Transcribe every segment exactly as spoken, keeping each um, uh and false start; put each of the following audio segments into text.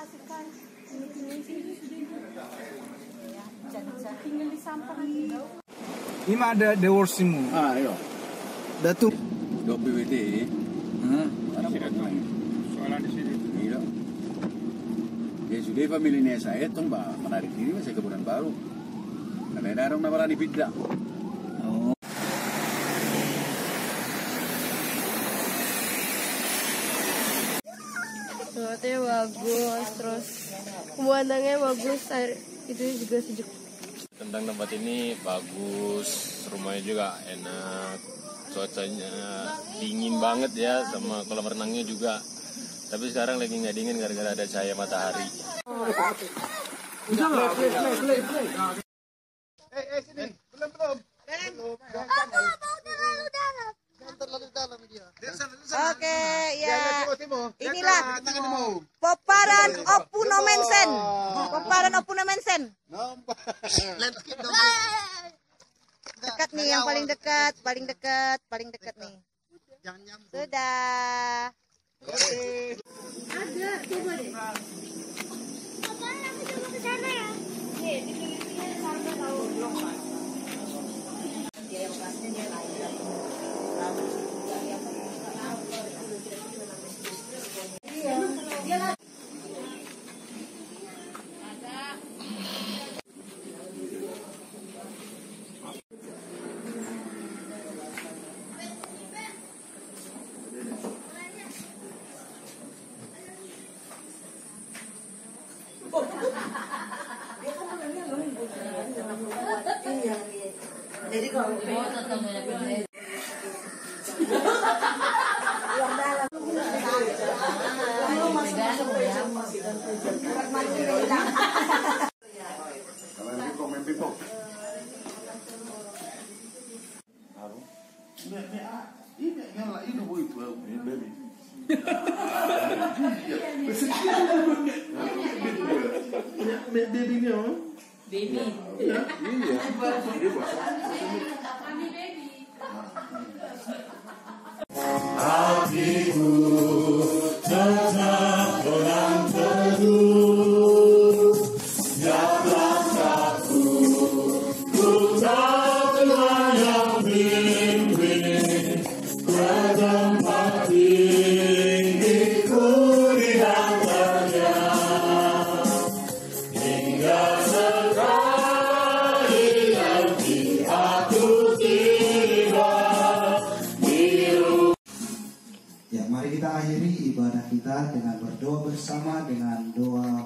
kasihkan ini sini ya, jangan tinggal di sampah nanti. Ini ada deworsimu. Ah, iya. Datuk. Dok B W T. Hah? Soalnya di sini. Iya. Ya sudah familinya saya tuh mbak menarik diri masih Kebunan Baru. Karena ada orang nawaran di Bidda. Oh. Tempatnya bagus, terus pemandangannya bagus, air itu juga sejuk. Tentang tempat ini bagus, rumahnya juga enak, cuacanya dingin banget ya, sama kolam renangnya juga. Tapi sekarang lagi nggak dingin gara-gara ada cahaya matahari. Eh, eh sini, belum belum. Oke, ya. Inilah peparan Opunomensen. Peparan Opunomensen. Dekat nih, yang paling dekat, paling dekat, paling dekat nih. Sudah. Ada, coba deh. Papa, aku coba ke sana ya. Nih, di sini sampai tahu blok. Dia yang kelasnya dia lain. Jadi kalau mau tetap banyak hatiku tetap terang teduh, jalan satu ku tak terlayang bimbing ke tempat tinggiku di dalamnya, hingga sekali nanti aku tiba. Ya, mari kita akhiri ibadah kita dengan berdoa bersama dengan doa.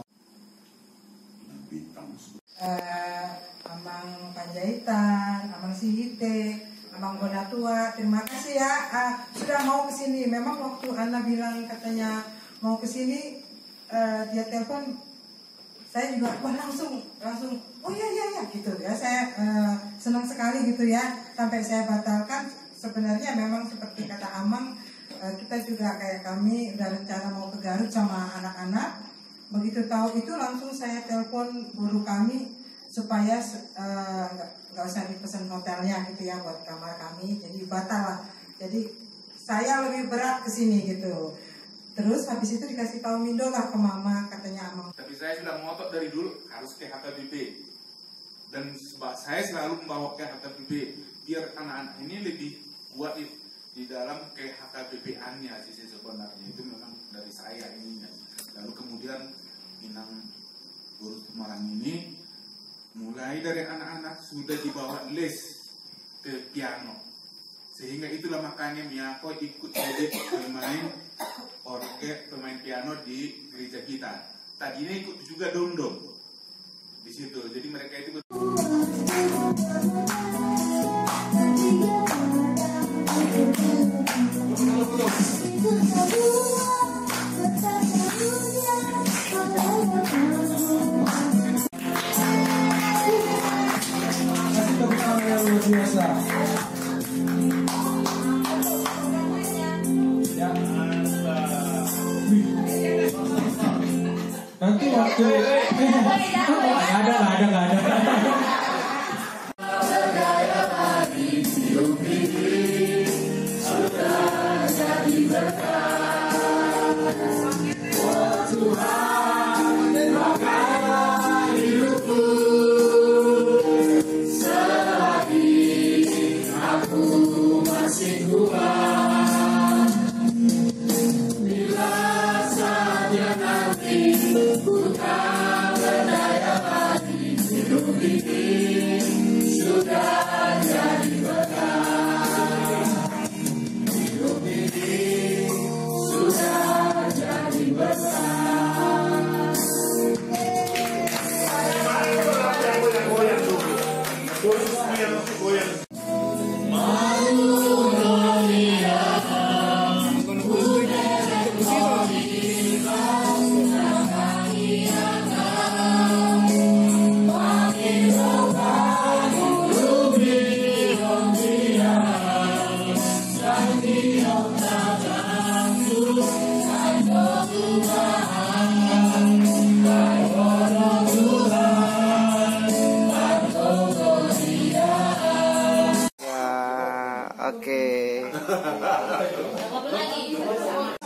Uh, Amang Panjaitan, Amang Sihite, Amang Bonatua, terima kasih ya uh, sudah mau kesini. Memang waktu Ana bilang katanya mau kesini, uh, dia telepon, saya juga wah langsung langsung oh iya iya ya gitu ya. Saya uh, senang sekali gitu ya. Sampai saya batalkan. Sebenarnya memang seperti kata Amang, kita juga kayak kami udah rencana mau ke Garut sama anak-anak. Begitu tahu itu langsung saya telepon guru kami supaya nggak uh, nggak usah dipesan hotelnya gitu ya buat kamar kami. Jadi batal lah. Jadi saya lebih berat ke sini gitu. Terus habis itu dikasih tahu Mindo lah ke mama, katanya Amang. Tapi saya sudah ngotot dari dulu harus ke H K B P. Dan saya selalu membawa ke H K B P biar anak-anak ini lebih kuat di dalam ke H K B P-annya sih sebenarnya. Itu memang dari saya ini. Lalu kemudian Minang Guru Semarang ini mulai dari anak-anak sudah dibawa les ke piano, sehingga itulah makanya Miyako ikut jadi pemain orkes, pemain piano di gereja kita. Tadinya ikut juga dom-dom di situ. Jadi mereka itu biasa. Ya, nanti waktu nggak ada nggak ada nggak ada. Tuhan Oke. Nggak perlu lagi.